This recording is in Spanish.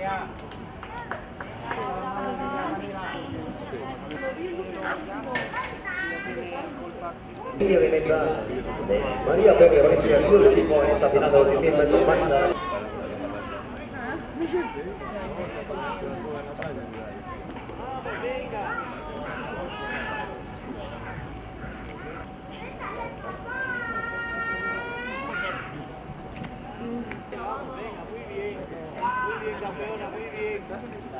María Pepe Valencia, el último está finado de tiempo en su banda. Venga, muy bien, campeona, muy bien.